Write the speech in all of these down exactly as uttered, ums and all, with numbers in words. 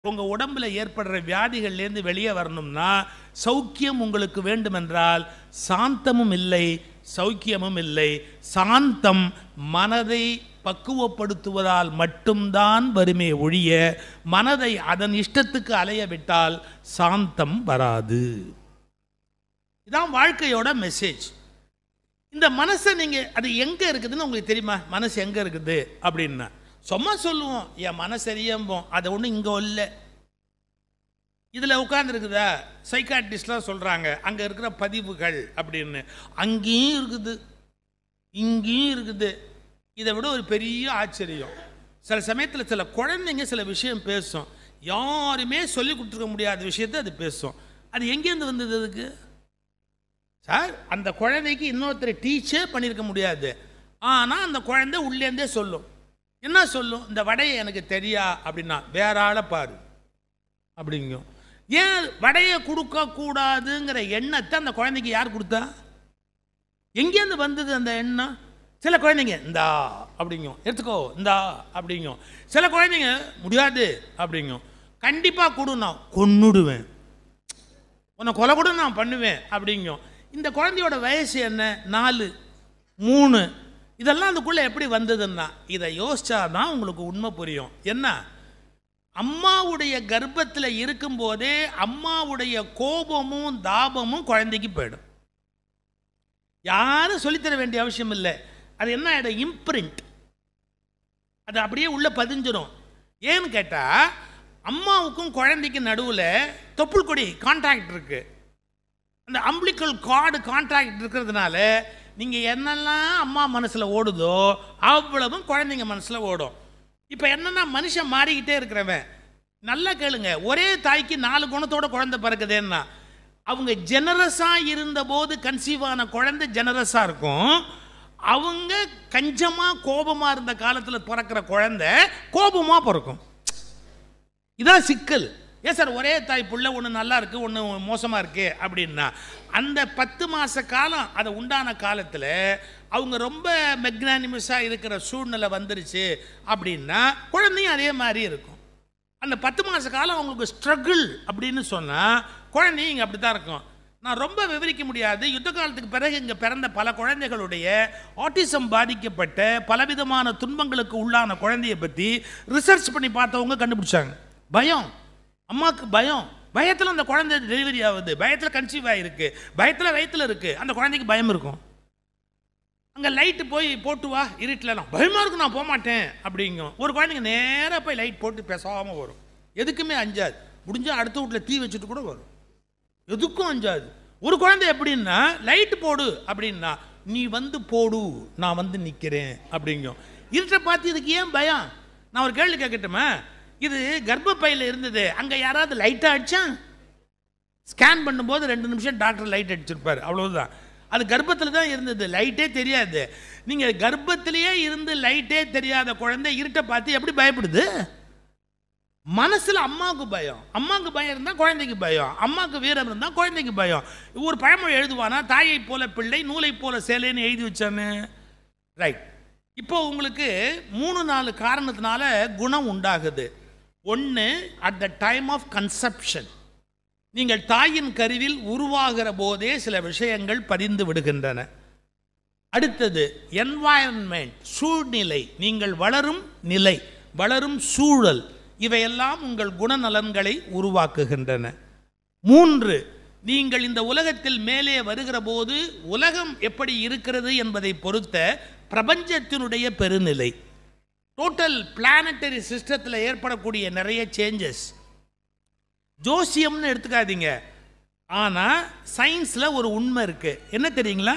உங்க உடம்புல ஏற்படுற வியாதிகள்லேருந்து வெளியே வரணும்னா சௌக்கியம் உங்களுக்கு வேண்டுமென்றால் சாந்தமும் இல்லை சௌக்கியமும் இல்லை. சாந்தம் மனதை பக்குவப்படுத்துவதால் மட்டும்தான் வருமே ஒழிய மனதை அதன் இஷ்டத்துக்கு அலைய விட்டால் சாந்தம் வராது. இதான் வாழ்க்கையோட மெசேஜ். இந்த மனசை நீங்கள் அது எங்கே இருக்குதுன்னு உங்களுக்கு தெரியுமா? மனசு எங்கே இருக்குது அப்படின்னா சும்மா சொல்லுவோம், என் மனசு அறியம்போம், அதை ஒன்றும் இங்கே இல்லை. இதில் உட்காந்துருக்குதா சைக்காட்ரிஸ்ட்லாம் சொல்கிறாங்க அங்கே இருக்கிற பதிவுகள் அப்படின்னு. அங்கேயும் இருக்குது இங்கேயும் இருக்குது. இதை விட ஒரு பெரிய ஆச்சரியம், சில சமயத்தில் சில குழந்தைங்க சில விஷயம் பேசும், யாருமே சொல்லி கொடுத்துருக்க முடியாத விஷயத்தை அது பேசும். அது எங்கேருந்து வந்தது? அதுக்கு சார் அந்த குழந்தைக்கு இன்னொருத்தர் டீச்சே பண்ணியிருக்க முடியாது, ஆனால் அந்த குழந்தை உள்ளேருந்தே சொல்லும். என்ன சொல்லும்? இந்த வடையை எனக்கு தெரியா அப்படின்னா வேற ஆளை பாரு அப்படிங்கும். ஏன் வடையை கொடுக்கக்கூடாதுங்கிற எண்ணத்தை அந்த குழந்தைக்கு யார் கொடுத்தா? எங்கேருந்து வந்தது அந்த எண்ணம்? சில குழந்தைங்க இந்தா அப்படிங்கும், எடுத்துக்கோ இந்தா அப்படிங்கும். சில குழந்தைங்க முடியாது அப்படிங்கும். கண்டிப்பாக கொடு, நான் கொன்னுடுவேன், உன்னை கொலை கூட நான் பண்ணுவேன் அப்படிங்கும். இந்த குழந்தையோட வயசு என்ன? நாலு மூணு. இதெல்லாம் அதுக்குள்ளே எப்படி வந்ததுன்னா இதை யோசிச்சாதான் உங்களுக்கு உண்மை புரியும். என்ன? அம்மாவுடைய கர்ப்பத்தில் இருக்கும்போதே அம்மாவுடைய கோபமும் தாபமும் குழந்தைக்கு போயிடும். யாரும் சொல்லித்தர வேண்டிய அவசியம் இல்லை. அது என்ன ஆகிடும்? இம்ப்ரிண்ட். அது அப்படியே உள்ள பதிஞ்சிடும். ஏன்னு கேட்டால் அம்மாவுக்கும் குழந்தைக்கு நடுவில் தொப்புள் கொடி கான்ட்ராக்ட் இருக்குது. அந்த அம்பிளிக்கல் கார்டு கான்ட்ராக்ட் இருக்கிறதுனால நீங்கள் என்னெல்லாம் அம்மா மனசில் ஓடுதோ அவ்வளவும் குழந்தைங்க மனசில் ஓடும். இப்போ என்னென்னா மனுஷன் மாறிக்கிட்டே இருக்கிறவன். நல்லா கேளுங்க, ஒரே தாய்க்கு நாலு குணத்தோட குழந்தை பிறக்குதுன்னா அவங்க ஜெனரஸாக இருந்தபோது கன்சீவ் ஆன குழந்தை ஜெனரஸாக இருக்கும். அவங்க கஞ்சமாக கோபமாக இருந்த காலத்தில் பிறக்கிற குழந்தை கோபமாக பிறக்கும். இதான் சிக்கல். ஏன் சார் ஒரே தாய் புள்ள ஒன்று நல்லா இருக்குது ஒன்று மோசமாக இருக்குது அப்படின்னா அந்த பத்து மாத காலம் அதை உண்டான காலத்தில் அவங்க ரொம்ப மெக்னானிமஸாக இருக்கிற சூழ்நிலை வந்துருச்சு அப்படின்னா குழந்தையும் அதே மாதிரி இருக்கும். அந்த பத்து மாத காலம் அவங்களுக்கு ஸ்ட்ரகிள் அப்படின்னு சொன்னால் குழந்தையும் இங்கே அப்படி தான் இருக்கும். நான் ரொம்ப விவரிக்க முடியாது. யுத்த காலத்துக்கு பிறகு இங்கே பிறந்த பல குழந்தைகளுடைய ஆட்டிசம் பாதிக்கப்பட்ட பலவிதமான துன்பங்களுக்கு உள்ளான குழந்தைய பற்றி ரிசர்ச் பண்ணி பார்த்தவங்க கண்டுபிடிச்சாங்க. பயம், அம்மாவுக்கு பயம், பயத்தில் அந்த குழந்தை டெலிவரி ஆகுது, பயத்தில் கன்சீவ் ஆகிருக்கு, பயத்தில் வயிற்றில் இருக்குது, அந்த குழந்தைக்கு பயம் இருக்கும். அங்கே லைட்டு போய் போட்டு வா இருட்டலாம், பயமாக இருக்கும் நான் போக மாட்டேன் அப்படிங்கும். ஒரு குழந்தைங்க நேராக போய் லைட் போட்டு பேசாமல் வரும், எதுக்குமே அஞ்சாது. முடிஞ்சால் அடுத்த வீட்டில் தீ வச்சுட்டு கூட வரும், எதுக்கும் அஞ்சாது. ஒரு குழந்தை எப்படின்னா லைட்டு போடு அப்படின்னா நீ வந்து போடு நான் வந்து நிற்கிறேன் அப்படிங்கும். இருட்டை பார்த்து இதுக்கு ஏன் பயம்? நான் ஒரு கேள்வி கேட்கட்டுமா? இது கர்ப்பப்பையில் இருந்தது, அங்கே யாராவது லைட்டாக அடித்தான்? ஸ்கேன் பண்ணும்போது ரெண்டு நிமிஷம் டாக்டர் லைட் அடிச்சிருப்பார், அவ்வளோதான். அது கர்ப்பத்தில் தான் இருந்தது, லைட்டே தெரியாது. நீங்கள் கர்ப்பத்திலேயே இருந்து லைட்டே தெரியாத குழந்தை இருட்டை பார்த்து எப்படி பயப்படுது? மனசில் அம்மாவுக்கு பயம், அம்மாவுக்கு பயம் இருந்தால் குழந்தைக்கு பயம், அம்மாவுக்கு வீரம் இருந்தால் குழந்தைக்கு பயம். ஒரு பழமொழி எழுதுவானா, தாயை போல பிள்ளை நூலை போல சேலைன்னு எழுதி வச்சானு. ரைட். இப்போ உங்களுக்கு மூணு நாலு காரணத்தினால குணம் உண்டாகுது. ஒன்று, at the time of conception, நீங்கள் தாயின் கருவில் உருவாகிற போதே சில விஷயங்கள் பதிந்து விடுகின்றன. அடுத்தது என்வாயன்மெண்ட், சூழ்நிலை, நீங்கள் வளரும் நிலை, வளரும் சூழல், இவையெல்லாம் உங்கள் குணநலன்களை உருவாக்குகின்றன. மூன்று, நீங்கள் இந்த உலகத்தில் மேலே வருகிற போது உலகம் எப்படி இருக்கிறது என்பதை பொறுத்த பிரபஞ்சத்தினுடைய பெருநிலை, டோட்டல் பிளானட்டரி சிஸ்டத்தில் ஏற்படக்கூடிய நிறைய சேஞ்சஸ். ஜோசியம்னு எடுத்துக்காதீங்க, ஆனால் சயின்ஸில் ஒரு உண்மை இருக்குது. என்ன தெரியுங்களா?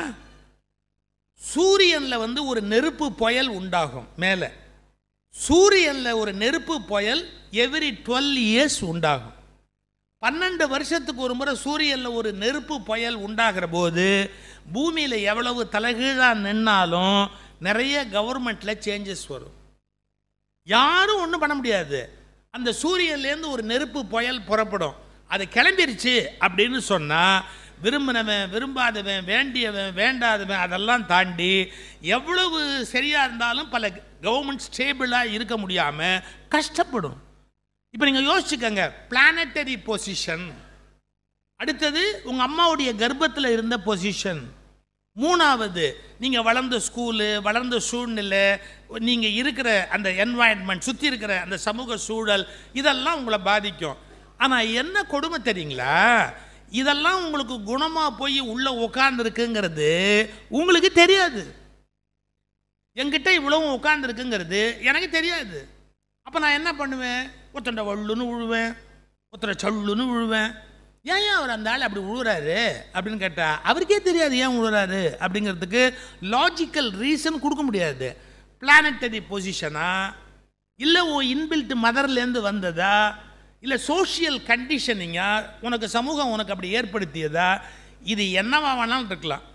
சூரியனில் வந்து ஒரு நெருப்பு புயல் உண்டாகும். மேலே சூரியனில் ஒரு நெருப்பு புயல் எவ்ரி டுவெல் இயர்ஸ் உண்டாகும். பன்னெண்டு வருஷத்துக்கு ஒரு முறை சூரியனில் ஒரு நெருப்பு புயல் உண்டாகிற போது பூமியில் எவ்வளவு தலைகீழாக நின்னாலும் நிறைய கவர்மெண்ட்டில் சேஞ்சஸ் வரும். யாரும் ஒன்றும் பண்ண முடியாது. அந்த சூரியன்லேருந்து ஒரு நெருப்பு புயல் புறப்படும், அது கிளம்பிருச்சு அப்படின்னு சொன்னால் விரும்பினவன் விரும்பாதவன் வேண்டியவன் வேண்டாதவன் அதெல்லாம் தாண்டி எவ்வளவு சரியாக இருந்தாலும் பல கவர்மெண்ட் ஸ்டேபிளாக இருக்க முடியாமல் கஷ்டப்படும். இப்போ நீங்கள் யோசிச்சுக்கங்க, பிளானட்டரி பொசிஷன், அடுத்தது உங்கள் அம்மாவுடைய கர்ப்பத்தில் இருந்த பொசிஷன், மூணாவது நீங்கள் வளர்ந்த ஸ்கூலு, வளர்ந்த சூழ்நிலை, நீங்கள் இருக்கிற அந்த என்வாயன்மெண்ட், சுற்றி இருக்கிற அந்த சமூக சூழல், இதெல்லாம் உங்களை பாதிக்கும். ஆனால் என்ன கொடுமை தெரியுங்களா, இதெல்லாம் உங்களுக்கு குணமாக போய் உள்ளே உட்கார்ந்துருக்குங்கிறது உங்களுக்கு தெரியாது. என்கிட்ட இவ்வளவும் உட்கார்ந்துருக்குங்கிறது எனக்கு தெரியாது. அப்போ நான் என்ன பண்ணுவேன், ஒருத்தண்ட வள்ளுன்னு விழுவேன், ஒருத்தரை சல்லுன்னு விழுவேன். ஏன் ஏன் அவர் அந்த ஆள் அப்படி விழுறாரு அப்படின்னு கேட்டால் அவருக்கே தெரியாது ஏன் விழுறாரு அப்படிங்கிறதுக்கு லாஜிக்கல் ரீசன் கொடுக்க முடியாது. பிளானட்டரி பொசிஷனா, இல்லை ஓ இன்பில்ட் மதர்லேருந்து வந்ததா, இல்லை சோஷியல் கண்டிஷனிங்கா, உனக்கு சமூகம் உனக்கு அப்படி ஏற்படுத்தியதா, இது என்னவா வேணாலும் இருக்கலாம்.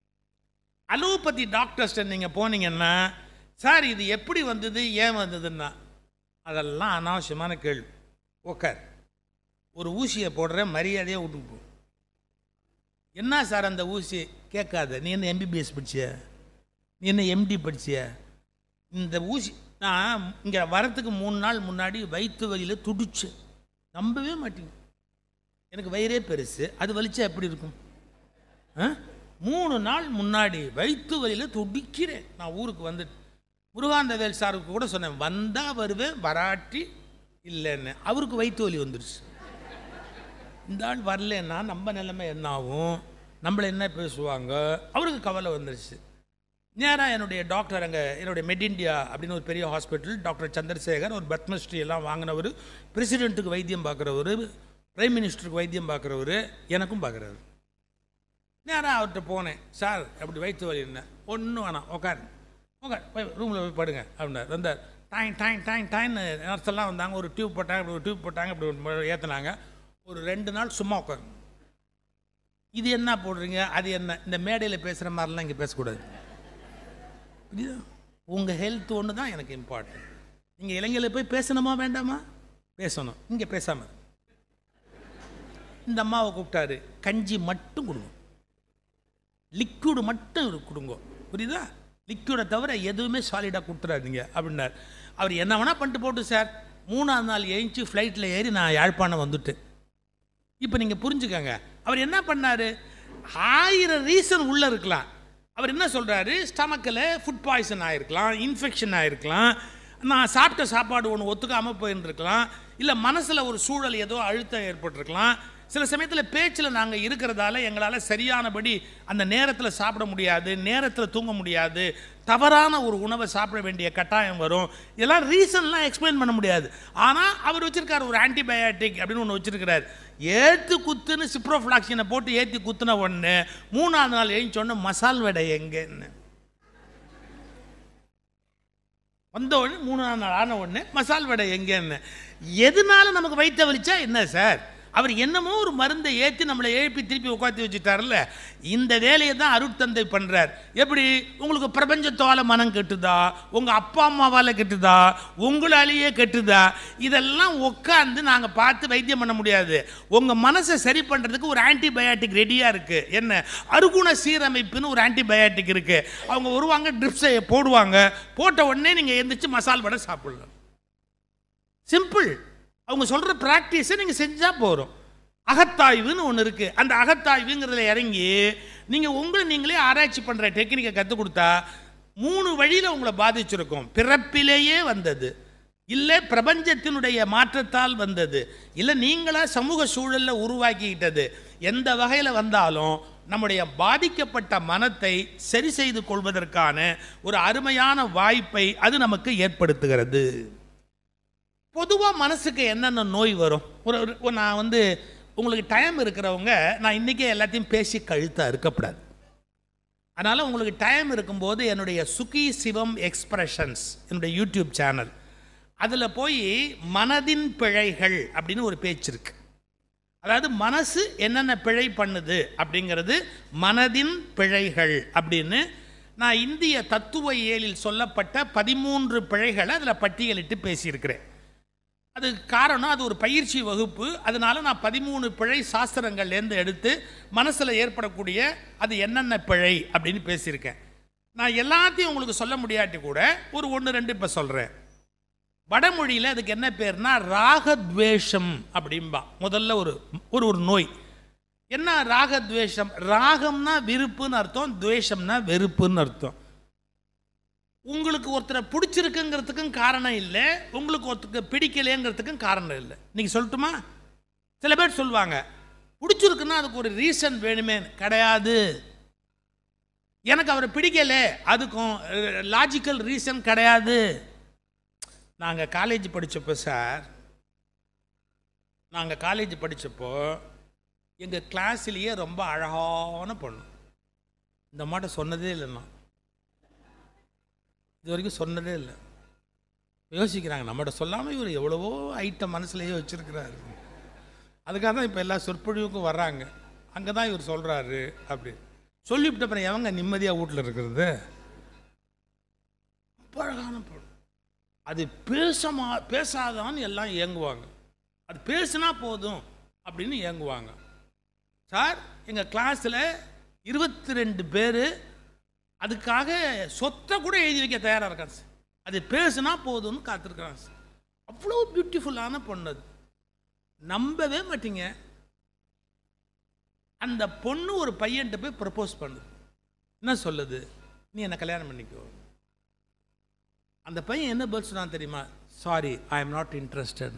அலோபதி டாக்டர்ஸ்ட்ட நீங்கள் போனீங்கன்னா, சார் இது எப்படி வந்தது ஏன் வந்ததுன்னா, அதெல்லாம் அனாவசியமான கேள்வி. ஓகே, ஒரு ஊசியை போடுற மரியாதையாக விட்டுக்கு போ. என்ன சார் அந்த ஊசி கேட்காத, நீ என்ன எம்பிபிஎஸ் படிச்சிய, நீ என்ன எம்டி படிச்சிய, இந்த ஊசி நான் இங்கே வரத்துக்கு மூணு நாள் முன்னாடி வயிற்று வலியில் துடிச்சு, நம்பவே மாட்டீங்க, எனக்கு வயிறே பெருசு, அது வலிச்சா எப்படி இருக்கும்? மூணு நாள் முன்னாடி வயிற்று வலியில் துடிக்கிறேன். நான் ஊருக்கு வந்துட்டு முருகானந்தவேல் சாருக்கு கூட சொன்னேன், வந்தால் வருவேன், வராட்டி இல்லைன்னு. அவருக்கு வயிற்று வலி வந்துடுச்சு. இந்த ஆள் வரலன்னா நம்ம நிலைமை என்ன ஆகும், நம்மளை என்ன பேசுவாங்க, அவருக்கு கவலை வந்துடுச்சு. நேராக என்னுடைய டாக்டர், அங்கே என்னுடைய மெட் இண்டியா அப்படின்னு ஒரு பெரிய ஹாஸ்பிட்டல், டாக்டர் சந்திரசேகர், ஒரு பத்மஸ்ரீ எல்லாம் வாங்கினவர், பிரசிடெண்ட்டுக்கு வைத்தியம் பார்க்குறவர், பிரைம் மினிஸ்டருக்கு வைத்தியம் பார்க்குறவர், எனக்கும் பார்க்குறாரு. நேராக அவர்கிட்ட போனேன், சார் அப்படி வயிற்று வலி என்ன, ஒன்றும் வேணாம், உட்காரு உட்கார், போய் ரூமில் போய் படுங்க அப்படின்னார். வந்தார், டாயின் டாயின் டாயின் டாயின்னு நர்ஸெல்லாம் வந்தாங்க, ஒரு டியூப் போட்டாங்க, இப்படி ஒரு டியூப் போட்டாங்க, இப்படி ஏற்றினாங்க. ஒரு ரெண்டு நாள் சும்மா உட்காரு. இது என்ன போடுறீங்க, அது என்ன, இந்த மேடையில் பேசுகிற மாதிரிலாம் இங்கே பேசக்கூடாது. உங்கள் ஹெல்த் ஒன்று தான் எனக்கு இம்பார்ட்டன்ட். நீங்கள் இளைஞர்களை போய் பேசணுமா வேண்டாமா, பேசணும், இங்கே பேசாமல். இந்த அம்மாவை கூப்பிட்டாரு, கஞ்சி மட்டும் கொடுங்க, லிக்விடு மட்டும் கொடுங்க, புரியுதா, லிக்விடை தவிர எதுவுமே சாலிடாக கொடுத்துறாதீங்க அப்படின்னார். அவர் என்ன வேணால் பண்ணிட்டு போட்டு சார். மூணாவது நாள் எழுந்துச்சி ஃப்ளைட்டில் ஏறி நான் யாழ்ப்பாணம் வந்துட்டேன். இப்போ நீங்கள் புரிஞ்சுக்கங்க, அவர் என்ன பண்ணார், ஆயிரம் ரீசன் உள்ளே இருக்கலாம். அவர் என்ன சொல்கிறாரு, ஸ்டமக்கில் ஃபுட் பாய்சன் ஆகிருக்கலாம், இன்ஃபெக்ஷன் ஆகிருக்கலாம், நான் சாப்பிட்ட சாப்பாடு ஒன்று ஒத்துக்காமல் போயிருந்துருக்கலாம், இல்லை மனசில் ஒரு சூழல் ஏதோ அழுத்தம் ஏற்பட்டிருக்கலாம். சில சமயத்தில் பேச்சில் நாங்கள் இருக்கிறதால எங்களால் சரியானபடி அந்த நேரத்தில் சாப்பிட முடியாது, நேரத்தில் தூங்க முடியாது, தவறான ஒரு உணவை சாப்பிட வேண்டிய கட்டாயம் வரும். இதெல்லாம் ரீசன்லாம் எக்ஸ்பிளைன் பண்ண முடியாது. ஆனால் அவர் வச்சுருக்கார் ஒரு ஆன்டிபயாட்டிக் அப்படின்னு ஒன்று வச்சுருக்கிறார். ஏற்று குத்துன்னு சிப்ரோஃப்ளாக்சினை போட்டு ஏற்றி குத்துன ஒன்று மூணாவது நாள் எழுந்தோடனே மசால் வடை எங்கன்னு வந்த உடனே மூணாவது நாள் ஆன உடனே மசால் வடை எங்கன்னு. எதனால நமக்கு வயிற்ற வலிச்சா என்ன சார், அவர் என்னமோ ஒரு மருந்தை ஏற்றி நம்மளை எழுப்பி திருப்பி உட்காந்து வச்சுட்டார்ல. இந்த வேலையை தான் அருட்தந்தை பண்ணுறார். எப்படி, உங்களுக்கு பிரபஞ்சத்தால் மனம் கெட்டுதா, உங்கள் அப்பா அம்மாவால் கெட்டுதா, உங்களாலேயே கெட்டுதா, இதெல்லாம் உட்காந்து நாங்கள் பார்த்து வைத்தியம் பண்ண முடியாது. உங்கள் மனசை சரி பண்ணுறதுக்கு ஒரு ஆன்டிபயாட்டிக் ரெடியாக இருக்குது. என்ன, அருகுண சீரமைப்புன்னு ஒரு ஆன்டிபயாட்டிக் இருக்குது. அவங்க வருவாங்க, ட்ரிப்ஸை போடுவாங்க, போட்ட உடனே நீங்கள் எழுந்திரிச்சு மசால் வடை சாப்பிடலாம். சிம்பிள். அவங்க சொல்கிற ப்ராக்டிஸை நீங்கள் செஞ்சால் போகிறோம். அகத்தாய்வுன்னு ஒன்று இருக்குது. அந்த அகத்தாய்வுங்கிறதுல இறங்கி நீங்கள் உங்களை நீங்களே ஆராய்ச்சி பண்ணுற டெக்னிக்கை கற்றுக் கொடுத்தா மூணு வழியில் உங்களை பாதிச்சிருக்கும். பிறப்பிலேயே வந்தது, இல்லை பிரபஞ்சத்தினுடைய மாற்றத்தால் வந்தது, இல்லை நீங்களாக சமூக சூழலில் உருவாக்கிக்கிட்டது. எந்த வகையில் வந்தாலும் நம்முடைய பாதிக்கப்பட்ட மனத்தை சரி செய்து கொள்வதற்கான ஒரு அருமையான வாய்ப்பை அது நமக்கு ஏற்படுத்துகிறது. பொதுவாக மனசுக்கு என்னென்ன நோய் வரும், ஒரு நான் வந்து உங்களுக்கு டைம் இருக்கிறவங்க, நான் இன்றைக்கே எல்லாத்தையும் பேசி கழுத்தாக இருக்கப்படாது. அதனால் உங்களுக்கு டைம் இருக்கும்போது என்னுடைய சுகி சிவம் எக்ஸ்பிரஷன்ஸ் என்னுடைய யூடியூப் சேனல், அதில் போய் மனதின் பிழைகள் அப்படின்னு ஒரு பேச்சு இருக்கு. அதாவது மனசு என்னென்ன பிழை பண்ணுது அப்படிங்கிறது மனதின் பிழைகள் அப்படின்னு நான் இந்திய தத்துவ இயலில் சொல்லப்பட்ட பதிமூன்று பிழைகளை அதில் பட்டியலிட்டு பேசியிருக்கிறேன். அதுக்கு காரணம், அது ஒரு பயிற்சி வகுப்பு. அதனால நான் பதிமூணு பிழை சாஸ்திரங்கள்லேருந்து எடுத்து மனசில் ஏற்படக்கூடிய அது என்னென்ன பிழை அப்படின்னு பேசியிருக்கேன். நான் எல்லாத்தையும் உங்களுக்கு சொல்ல முடியாட்டி கூட ஒரு ஒன்று ரெண்டு இப்போ சொல்கிறேன். வடமொழியில் அதுக்கு என்ன பேர்னா ராகத்வேஷம் அப்படின்பா. முதல்ல ஒரு ஒரு ஒரு நோய் என்ன ராகத்வேஷம். ராகம்னா விருப்புன்னு அர்த்தம், துவேஷம்னா வெறுப்புன்னு அர்த்தம். உங்களுக்கு ஒருத்தரை பிடிச்சிருக்குங்கிறதுக்கும் காரணம் இல்லை, உங்களுக்கு ஒருத்தருக்கு பிடிக்கலைங்கிறதுக்கும் காரணம் இல்லை. நீங்கள் சொல்லட்டுமா? சில பேர் சொல்லுவாங்க பிடிச்சிருக்குன்னா அதுக்கு ஒரு ரீசன் வேணுமே. கிடையாது. எனக்கு அவரை பிடிக்கல அதுக்கும் லாஜிக்கல் ரீசன் கிடையாது. நாங்கள் காலேஜ் படித்தப்போ சார் நாங்கள் காலேஜ் படித்தப்போ எங்கள் கிளாஸ்லேயே ரொம்ப அழகான பொண்ணு. இந்த மாட்ட சொன்னதே இல்லைண்ணா, இது வரைக்கும் சொன்னதே இல்லை. யோசிக்கிறாங்க நம்மகிட்ட சொல்லாமல் இவர் எவ்வளவோ ஐட்டம் மனசுலையே வச்சுருக்கிறாரு. அதுக்காக தான் இப்போ எல்லா சொற்பொழிவுக்கும் வர்றாங்க. அங்கே தான் இவர் சொல்கிறாரு அப்படி சொல்லிவிட்ட அப்புறம் எவங்க நிம்மதியாக வீட்டில் இருக்கிறது? அழகான பொண்ணு. அது பேசமா பேசாதான்னு எல்லாம் ஏங்குவாங்க, அது பேசுனா போதும் அப்படின்னு ஏங்குவாங்க. சார் எங்கள் கிளாஸில் இருபத்தி ரெண்டு பேர் அதுக்காக சொத்தை கூட எழுதி வைக்க தயாராக இருக்காங்க சார். அது பேசுனா போதும்னு காத்திருக்கிறாங்க சார். அவ்வளோ பியூட்டிஃபுல்லான பொண்ணு. அது நம்பவே மாட்டீங்க. அந்த பொண்ணு ஒரு பையன்கிட்ட போய் ப்ரப்போஸ் பண்ணுது. என்ன சொல்லுது? நீ என்னை கல்யாணம் பண்ணிக்கோ. அந்த பையன் என்ன பதில் சொன்னான் தெரியுமா? Sorry, I am not interested.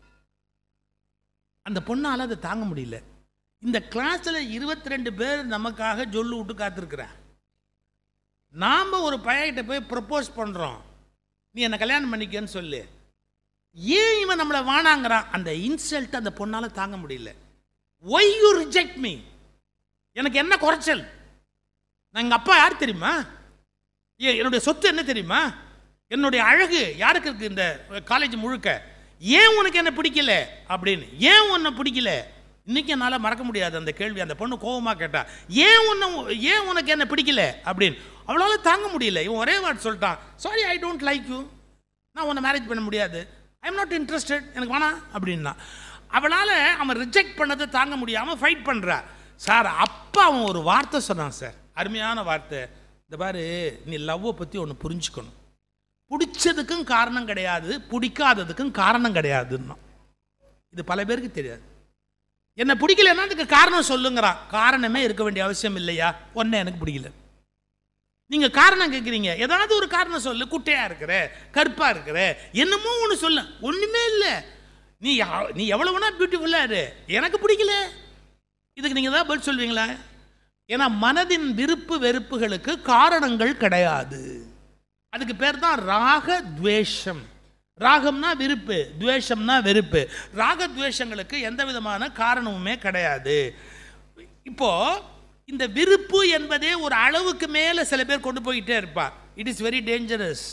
அந்த பொண்ணால் அதை தாங்க முடியல. இந்த கிளாஸில் இருபத்தி ரெண்டு பேர் நமக்காக சொல்லு விட்டு காத்திருக்கிறேன். நாம் ஒரு பையன்கிட்ட போய் ப்ரப்போஸ் பண்ணுறோம், நீ என்னை கல்யாணம் பண்ணிக்கன்னு சொல்லு. ஏன் இவன் நம்மளை வானாங்கிறான்? அந்த இன்சல்ட் அந்த பொண்ணால் தாங்க முடியல. Why you reject me? எனக்கு என்ன குறைச்சல்? நான் எங்கள் அப்பா யார் தெரியுமா? ஏ என்னுடைய சொத்து என்ன தெரியுமா? என்னுடைய அழகு யாருக்கு இருக்கு இந்த காலேஜ் முழுக்க? ஏன் உனக்கு என்ன பிடிக்கல அப்படின்னு. ஏன் உன்னை பிடிக்கல? இன்னைக்கு என்னால் மறக்க முடியாது அந்த கேள்வி. அந்த பொண்ணு கோபமாக கேட்டா, ஏன் உன்னை ஏன் உனக்கு என்ன பிடிக்கல அப்படின்னு. அவளால் தாங்க முடியல. இவன் ஒரே வார்த்தை சொல்லிட்டான், sorry I don't like you, நான் உன்னை மேரேஜ் பண்ண முடியாது, ஐ எம் நாட் இன்ட்ரெஸ்டட், எனக்கு வேணாம் அப்படின்னா. அவளால் அவன் ரிஜெக்ட் பண்ணதை தாங்க முடியாமல் ஃபைட் பண்ணுறா சார். அப்போ அவன் ஒரு வார்த்தை சொன்னான் சார், அருமையான வார்த்தை. இந்த பாரு, நீ லவ்வை பற்றி ஒன்று புரிஞ்சுக்கணும். பிடிச்சதுக்கும் காரணம் கிடையாது, பிடிக்காததுக்கும் காரணம் கிடையாதுன்னா. இது பல பேருக்கு தெரியாது. என்ன பிடிக்கலன்னா அதுக்கு காரணம் சொல்லுங்கிறான். காரணமே இருக்க வேண்டிய அவசியம் இல்லையா? ஒன்னே எனக்கு பிடிக்கல. நீங்க காரணம் கேட்குறீங்க, ஏதாவது ஒரு காரணம் சொல்லு. குட்டையா இருக்கிற, கருப்பா இருக்கிற, என்னமோ ஒன்று சொல்ல. ஒண்ணுமே இல்லை. நீ நீ எவ்வளவுனா பியூட்டிஃபுல்லா இரு, எனக்கு பிடிக்கல. இதுக்கு நீங்க தான் பதில் சொல்வீங்களா? ஏன்னா மனதின் விருப்பு வெறுப்புகளுக்கு காரணங்கள் கிடையாது. அதுக்கு பேர் தான் ராக துவேஷம். ராகம்னா விருப்பு, துவேஷம்னா வெறுப்பு. ராக துவேஷங்களுக்கு எந்த விதமான காரணமுமே கிடையாது. இப்போ இந்த விருப்பு என்பதே ஒரு அளவுக்கு மேலே சில பேர் கொண்டு போயிட்டே இருப்பா. It is very dangerous.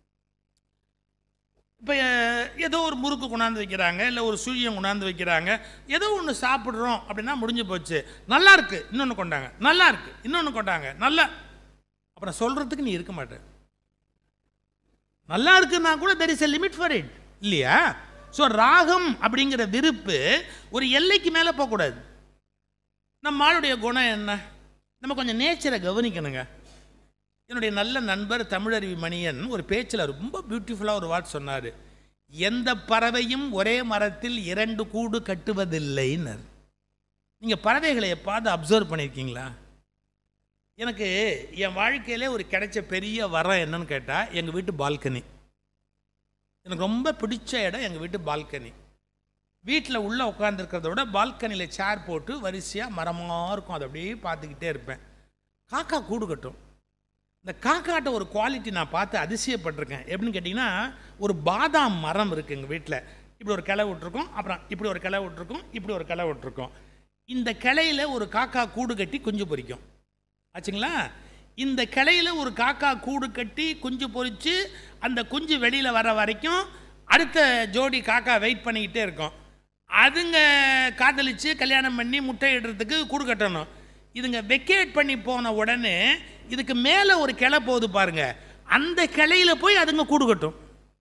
இப்போ ஏதோ ஒரு முறுக்கு கொண்டாந்து வைக்கிறாங்க, இல்லை ஒரு சுழியம் கொண்டாந்து வைக்கிறாங்க, ஏதோ ஒன்று சாப்பிட்றோம் அப்படின்னா முடிஞ்சு போச்சு. நல்லா இருக்கு, இன்னொன்று கொண்டாங்க, நல்லா இருக்கு, இன்னொன்று கொண்டாங்க, நல்லா. அப்புறம் சொல்றதுக்கு நீ இருக்க மாட்டேன். நல்லா இருக்குன்னா கூட there is a limit for it இல்லையா? ஸோ ராகம் அப்படிங்கிற விருப்பு ஒரு எல்லைக்கு மேலே போகக்கூடாது. நம்ம ஆளுடைய குணம் என்ன? நம்ம கொஞ்சம் நேச்சரை கவனிக்கணுங்க. என்னுடைய நல்ல நண்பர் தமிழருவி மணியன் ஒரு பேச்சில் ரொம்ப பியூட்டிஃபுல்லாக ஒரு வார்த்தை சொன்னார். எந்த பறவையும் ஒரே மரத்தில் இரண்டு கூடு கட்டுவதில்லைன்னு. நீங்கள் பறவைகளை எப்பாவது அப்சர்வ் பண்ணியிருக்கீங்களா? எனக்கு என் வாழ்க்கையிலே ஒரு கிடைச்ச பெரிய வரம் என்னன்னு கேட்டால், எங்கள் வீட்டு பால்கனி. எனக்கு ரொம்ப பிடிச்ச இடம் எங்கள் வீட்டு பால்கனி. வீட்டில் உள்ளே உட்காந்துருக்கிறத விட பால்கனியில் சேர் போட்டு வரிசையாக மரமாக இருக்கும், அதை அப்படியே பார்த்துக்கிட்டே இருப்பேன். காக்கா கூடு கட்டும். இந்த காக்காட்ட ஒரு குவாலிட்டி நான் பார்த்து அதிசயப்பட்டிருக்கேன். எப்படின்னு கேட்டிங்கன்னா, ஒரு பாதாம் மரம் இருக்குது எங்கள் வீட்டில். இப்படி ஒரு கிளை விட்டுருக்கோம், அப்புறம் இப்படி ஒரு கிளை விட்டுருக்கோம், இப்படி ஒரு கிளை விட்டுருக்கோம். இந்த கிளையில் ஒரு காக்கா கூடு கட்டி குஞ்சு பொரிக்கும் ஆச்சுங்களா? இந்த கிளையில் ஒரு காக்கா கூடு கட்டி குஞ்சு பொரித்து அந்த குஞ்சு வெளியில் வர வரைக்கும் அடுத்த ஜோடி காக்கா வெயிட் பண்ணிக்கிட்டே இருக்கும். அதுங்க காதலிச்சு கல்யாணம் பண்ணி முட்டை இடுறதுக்கு கூடு கட்டணும். இதுங்க வெக்கேட் பண்ணி போன உடனே இதுக்கு மேலே ஒரு கிளை போகுது பாருங்க, அந்த கிளையில் போய் அதுங்க கூடு கட்டும்.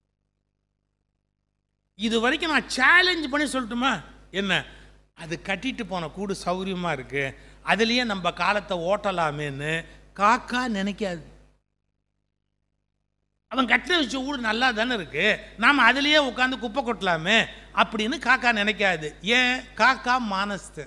இது வரைக்கும் நான் சேலஞ்ச் பண்ணி சொல்லட்டுமா என்ன, அது கட்டிட்டு போன கூடு சௌரியமாக இருக்கு, அதுலேயே நம்ம காலத்தை ஓட்டலாமேன்னு காக்கா நினைக்காது. அவன் கட்டின வச்ச வீடு நல்லா தானே இருக்கு, நாம் அதிலேயே உட்காந்து குப்பை கொட்டலாமே அப்படின்னு காக்கா நினைக்காது. ஏன்? காக்கா மானஸ்து.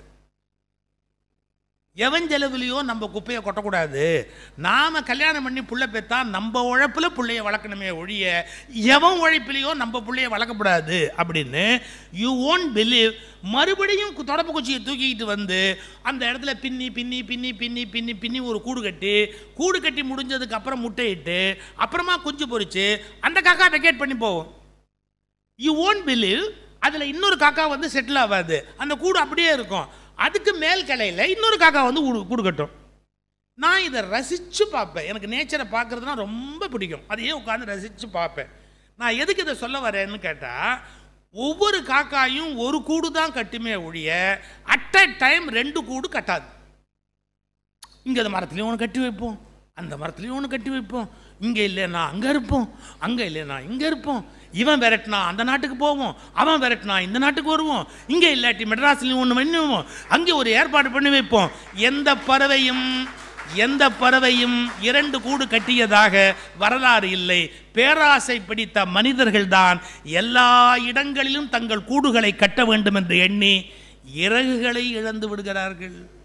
எவன் செலவுலையோ நம்ம குப்பையை கொட்டக்கூடாது. நாம் கல்யாணம் பண்ணி புள்ள பெற்றா நம்ம உழைப்பில் பிள்ளைய வளர்க்கணுமே ஒழிய எவன் உழைப்பிலையோ நம்ம பிள்ளைய வளர்க்கக்கூடாது அப்படின்னு யூ ஓன்ட் பிலீவ். மறுபடியும் தொடப்பு குச்சியை தூக்கிக்கிட்டு வந்து அந்த இடத்துல பின்னி பின்னி பின்னி பின்னி பின்னி பின்னி ஒரு கூடு கட்டி, கூடு கட்டி முடிஞ்சதுக்கு அப்புறம் முட்டையிட்டு அப்புறமா குஞ்சு பொறிச்சு அந்த காக்கா வெக்கேட் பண்ணி போவோம். யூ ஓன்ட் பிலீவ் அதில் இன்னொரு காக்கா வந்து செட்டில் ஆகாது, அந்த கூடு அப்படியே இருக்கும். அதுக்கு மேல் கிளையில் இன்னொரு காக்கா வந்து கூடு கட்டும். நான் இதை ரசித்து பார்ப்பேன். எனக்கு நேச்சரை பார்க்குறதுனா ரொம்ப பிடிக்கும். அதையே உட்காந்து ரசித்து பார்ப்பேன். நான் எதுக்கு இதை சொல்ல வரேன்னு கேட்டால், ஒவ்வொரு காக்காயும் ஒரு கூடு தான் கட்டுமே ஒழிய அட் அ டைம் ரெண்டு கூடு கட்டாது. இங்கே அந்த மரத்துலேயும் ஒன்று கட்டி வைப்போம், அந்த மரத்துலேயும் ஒன்று கட்டி வைப்போம். இங்கே இல்லைன்னா அங்கே இருப்போம், அங்கே இல்லைன்னா இங்கே இருப்போம். இவன் விரட்டினா அந்த நாட்டுக்கு போவோம், அவன் விரட்டினா இந்த நாட்டுக்கு வருவோம். இங்கே இல்லாட்டி மெட்ராஸ்லையும் ஒன்று பண்ணுவோம், அங்கே ஒரு ஏற்பாடு பண்ணி வைப்போம். எந்த பறவையும் எந்த பறவையும் இரண்டு கூடு கட்டியதாக வரலாறு இல்லை. பேராசை பிடித்த மனிதர்கள் தான் எல்லா இடங்களிலும் தங்கள் கூடுகளை கட்ட வேண்டும் என்று எண்ணி இறகுகளை இழந்து விடுகிறார்கள்.